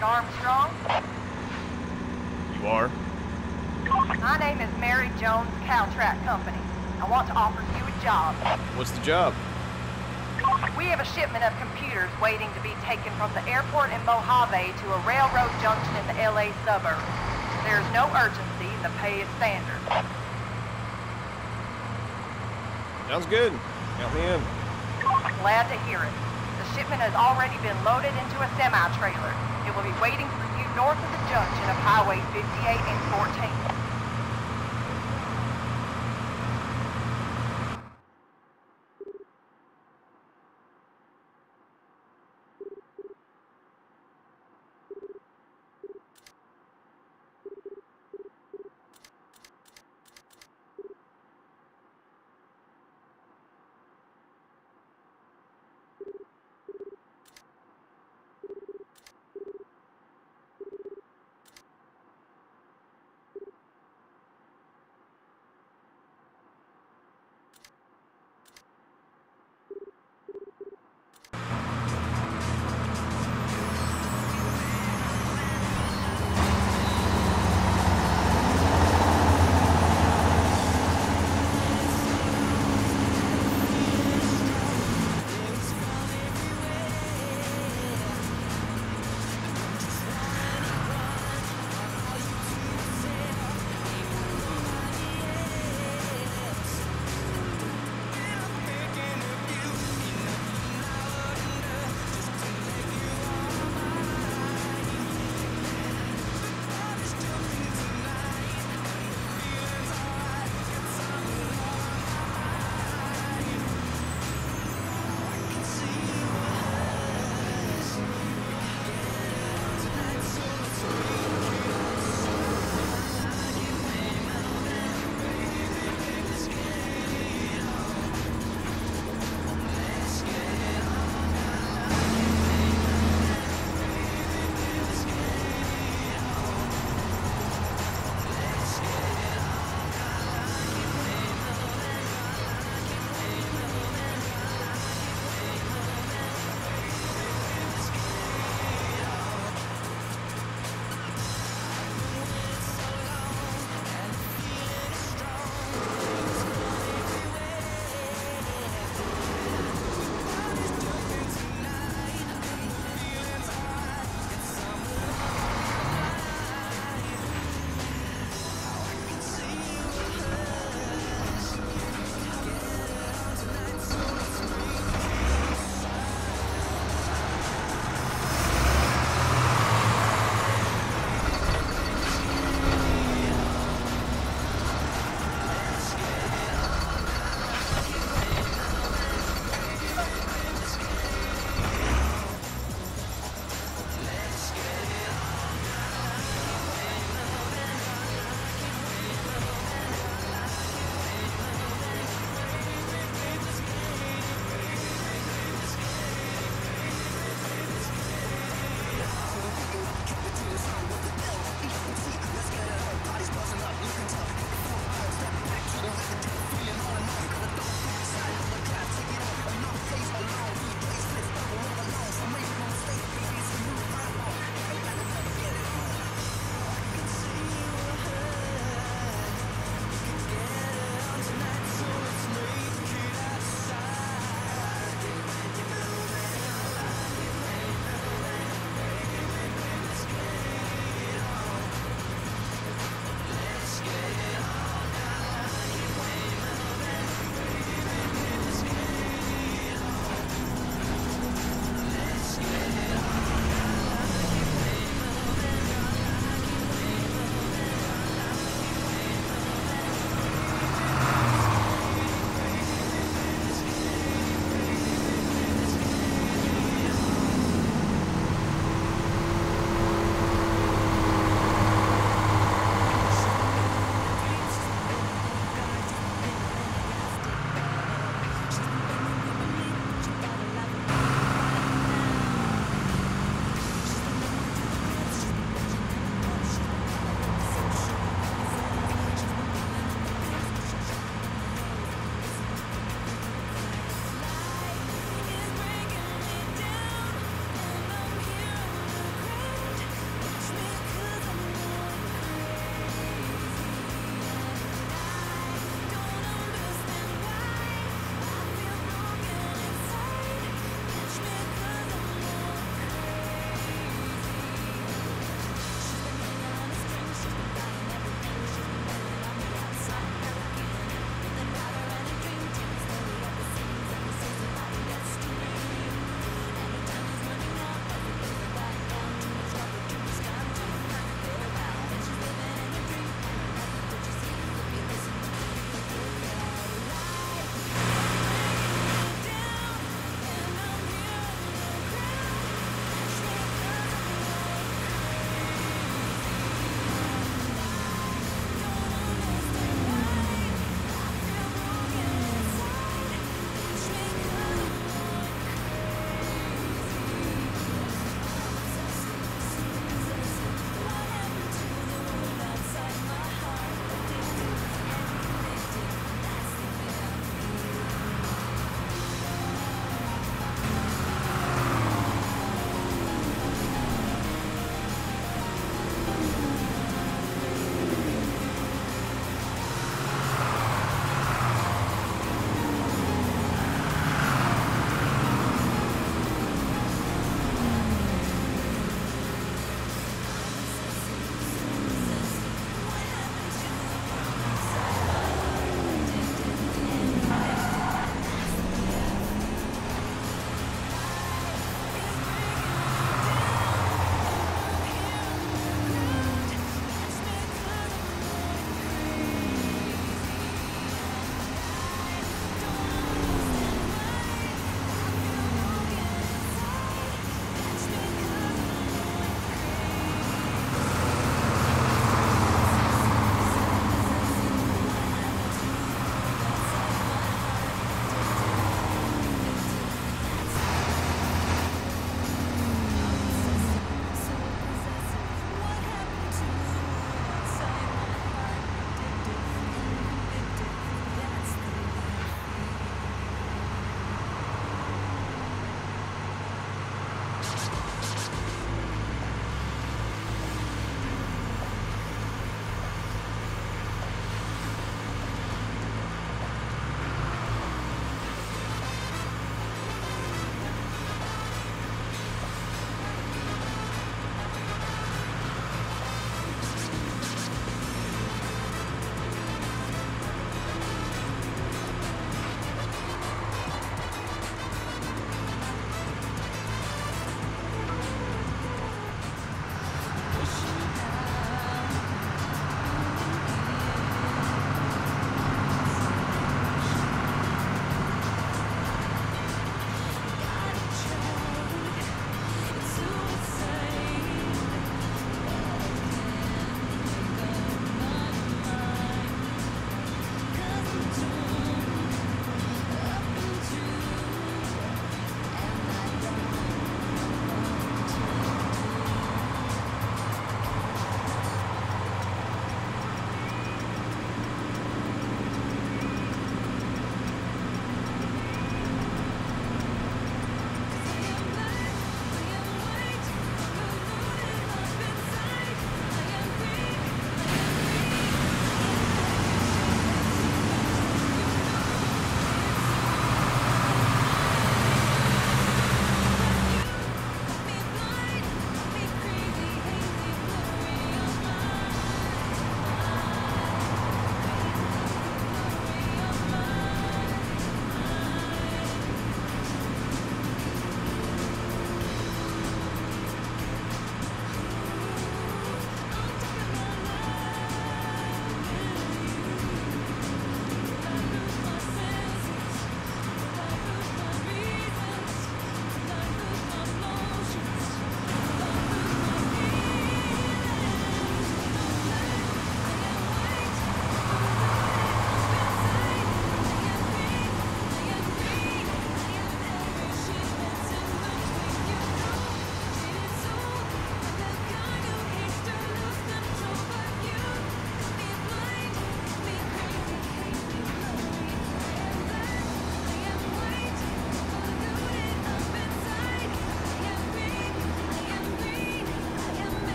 Armstrong? You are? My name is Mary Jones, Caltrak Company. I want to offer you a job. What's the job? We have a shipment of computers waiting to be taken from the airport in Mojave to a railroad junction in the LA suburbs. There is no urgency and the pay is standard. Sounds good. Count me in. Glad to hear it. The shipment has already been loaded into a semi-trailer. It will be waiting for you north of the junction of Highway 58 and 14.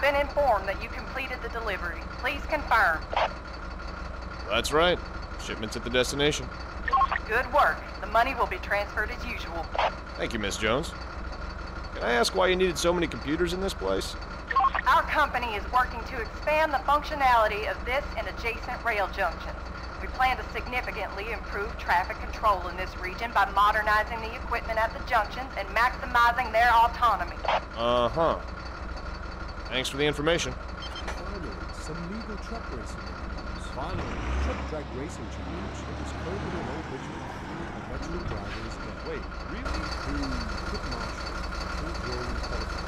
been informed that you completed the delivery. Please confirm. That's right. Shipment's at the destination. Good work. The money will be transferred as usual. Thank you, Miss Jones. Can I ask why you needed so many computers in this place? Our company is working to expand the functionality of this and adjacent rail junctions. We plan to significantly improve traffic control in this region by modernizing the equipment at the junctions and maximizing their autonomy. Uh-huh. Thanks for the information. Finally, some legal truck racing news. Finally, Truck Drag Racing Championship is currently in Old Richmond for veteran drivers. Wait, really? Who could marshal full-blown qualification.